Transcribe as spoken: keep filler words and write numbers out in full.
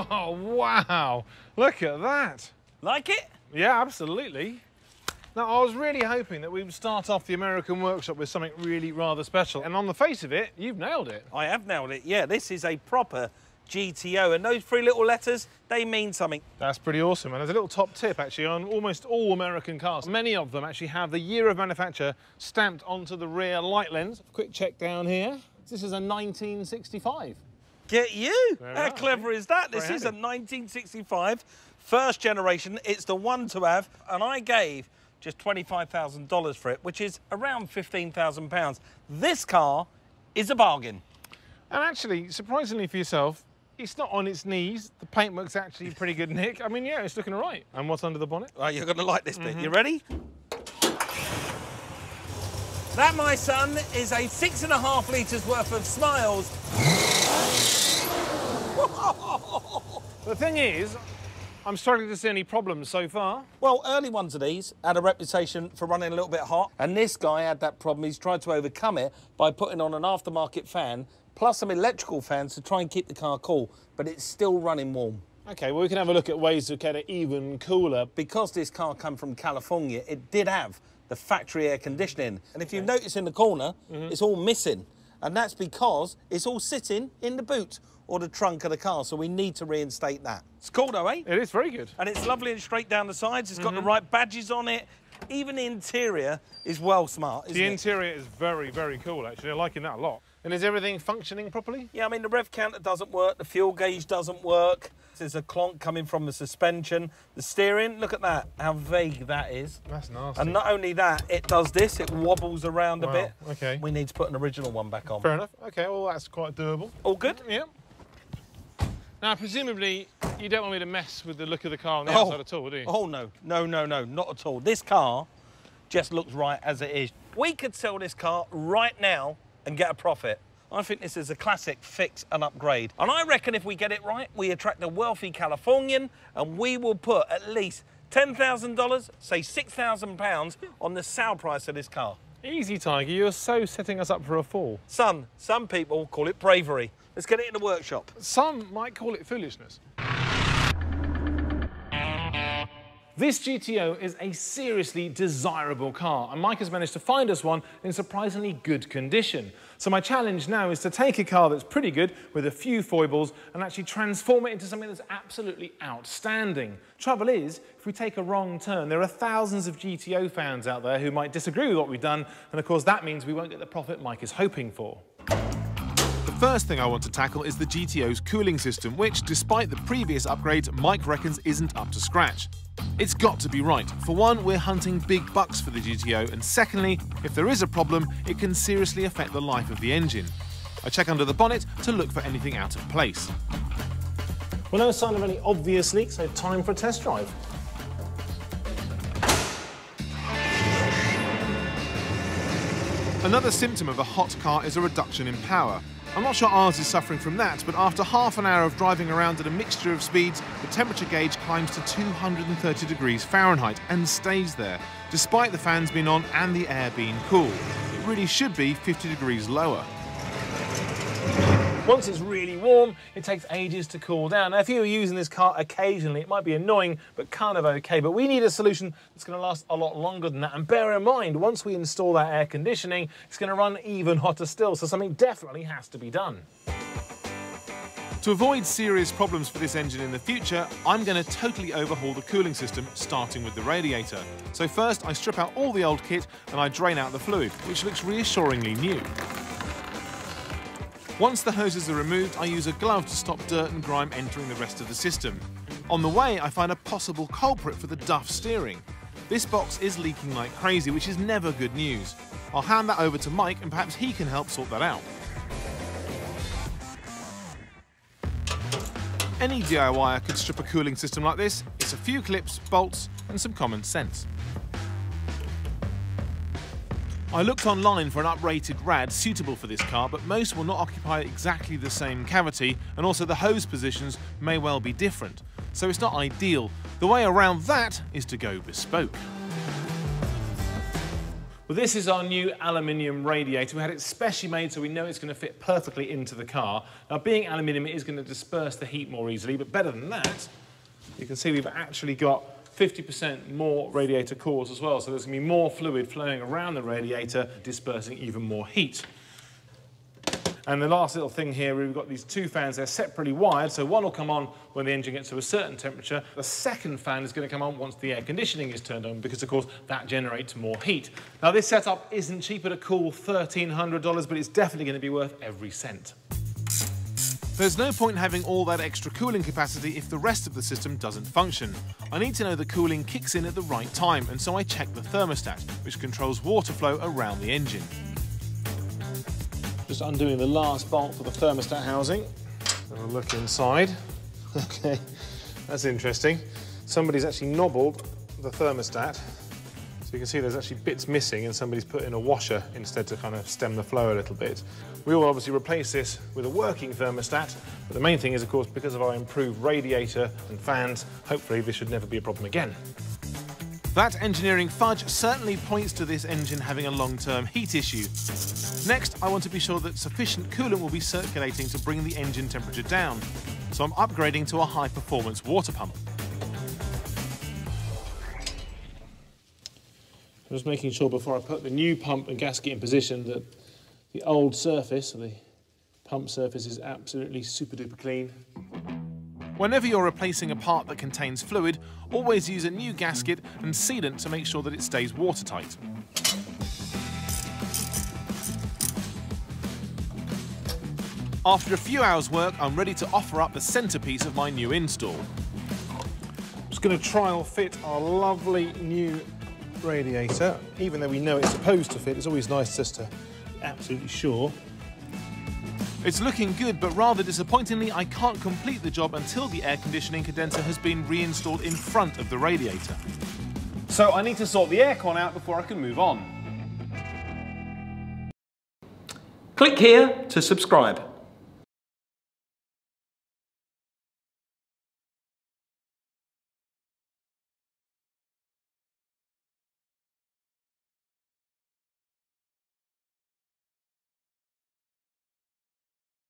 Oh, wow. Look at that. Like it? Yeah, absolutely. Now, I was really hoping that we would start off the American workshop with something really rather special. And on the face of it, you've nailed it. I have nailed it, yeah. This is a proper G T O, and those three little letters, they mean something. That's pretty awesome. And there's a little top tip, actually, on almost all American cars. Many of them actually have the year of manufacture stamped onto the rear light lens. Quick check down here. This is a nineteen sixty-five. Get you! Very How nice. clever is that? This Very is a handy. nineteen sixty-five, first generation. It's the one to have, and I gave just twenty-five thousand dollars for it, which is around fifteen thousand pounds. This car is a bargain. And actually, surprisingly for yourself, it's not on its knees. The paintwork's actually pretty good, Nick. I mean, yeah, it's looking all right. And what's under the bonnet? Right, you're going to like this bit. Mm-hmm. You ready? That, my son, is a six and a half litres worth of smiles. The thing is, I'm struggling to see any problems so far. Well, early ones of these had a reputation for running a little bit hot, and this guy had that problem. He's tried to overcome it by putting on an aftermarket fan, plus some electrical fans to try and keep the car cool, but it's still running warm. OK, well, we can have a look at ways to get it even cooler. Because this car came from California, it did have the factory air conditioning. And if you notice in the corner, mm-hmm. it's all missing. And that's because it's all sitting in the boot or the trunk of the car, so we need to reinstate that. It's cool though, eh? It is very good. And it's lovely and straight down the sides. It's got Mm-hmm. the right badges on it. Even the interior is well smart, isn't The it? interior is very, very cool, actually. I'm liking that a lot. And is everything functioning properly? Yeah, I mean, the rev counter doesn't work, the fuel gauge doesn't work. There's a clonk coming from the suspension. The steering, look at that, how vague that is. That's nasty. And not only that, it does this, it wobbles around a Wow, bit. OK. We need to put an original one back on. Fair enough. OK, well, that's quite doable. All good? Yeah. Now, presumably, you don't want me to mess with the look of the car on the Oh. outside at all, do you? Oh, no, no, no, no, not at all. This car just looks right as it is. We could sell this car right now and get a profit. I think this is a classic fix and upgrade. And I reckon if we get it right, we attract a wealthy Californian and we will put at least ten thousand dollars, say six thousand pounds, on the sale price of this car. Easy, Tiger. You're so setting us up for a fall. Son, some people call it bravery. Let's get it in the workshop. Some might call it foolishness. This G T O is a seriously desirable car, and Mike has managed to find us one in surprisingly good condition. So my challenge now is to take a car that's pretty good with a few foibles and actually transform it into something that's absolutely outstanding. Trouble is, if we take a wrong turn, there are thousands of G T O fans out there who might disagree with what we've done, and of course that means we won't get the profit Mike is hoping for. The first thing I want to tackle is the G T O's cooling system, which, despite the previous upgrades, Mike reckons isn't up to scratch. It's got to be right. For one, we're hunting big bucks for the G T O, and secondly, if there is a problem, it can seriously affect the life of the engine. I check under the bonnet to look for anything out of place. Well, no sign of any obvious leaks, so time for a test drive. Another symptom of a hot car is a reduction in power. I'm not sure ours is suffering from that, but after half an hour of driving around at a mixture of speeds, the temperature gauge climbs to two hundred thirty degrees Fahrenheit and stays there, despite the fans being on and the air being cool. It really should be fifty degrees lower. Once it's really warm, it takes ages to cool down. Now, if you were using this car occasionally, it might be annoying, but kind of okay. But we need a solution that's going to last a lot longer than that. And bear in mind, once we install that air conditioning, it's going to run even hotter still. So something definitely has to be done. To avoid serious problems for this engine in the future, I'm going to totally overhaul the cooling system, starting with the radiator. So first, I strip out all the old kit and I drain out the fluid, which looks reassuringly new. Once the hoses are removed, I use a glove to stop dirt and grime entering the rest of the system. On the way, I find a possible culprit for the duff steering. This box is leaking like crazy, which is never good news. I'll hand that over to Mike and perhaps he can help sort that out. Any D I Y er could strip a cooling system like this. It's a few clips, bolts, and some common sense. I looked online for an uprated rad suitable for this car, but most will not occupy exactly the same cavity, and also the hose positions may well be different, so it's not ideal. The way around that is to go bespoke. Well, this is our new aluminium radiator. We had it specially made so we know it's going to fit perfectly into the car. Now, being aluminium, it is going to disperse the heat more easily, but better than that, you can see we've actually got fifty percent more radiator cores as well, so there's going to be more fluid flowing around the radiator, dispersing even more heat. And the last little thing here, we've got these two fans. They're separately wired, so one will come on when the engine gets to a certain temperature. The second fan is going to come on once the air conditioning is turned on, because, of course, that generates more heat. Now, this setup isn't cheaper to cool thirteen hundred dollars, but it's definitely going to be worth every cent. There's no point having all that extra cooling capacity if the rest of the system doesn't function. I need to know the cooling kicks in at the right time, and so I check the thermostat, which controls water flow around the engine. Just undoing the last bolt for the thermostat housing. Have a look inside. Okay, that's interesting. Somebody's actually knobbled the thermostat. So you can see there's actually bits missing and somebody's put in a washer instead to kind of stem the flow a little bit. We will obviously replace this with a working thermostat, but the main thing is, of course, because of our improved radiator and fans, hopefully this should never be a problem again. That engineering fudge certainly points to this engine having a long-term heat issue. Next, I want to be sure that sufficient coolant will be circulating to bring the engine temperature down. So I'm upgrading to a high-performance water pump. I'm just making sure before I put the new pump and gasket in position that the old surface, or the pump surface, is absolutely super-duper clean. Whenever you're replacing a part that contains fluid, always use a new gasket and sealant to make sure that it stays watertight. After a few hours' work, I'm ready to offer up the centerpiece of my new install. I'm just going to trial fit our lovely new radiator. Even though we know it's supposed to fit, it's always nice just to be absolutely sure. It's looking good, but rather disappointingly, I can't complete the job until the air conditioning condenser has been reinstalled in front of the radiator. So I need to sort the aircon out before I can move on. Click here to subscribe.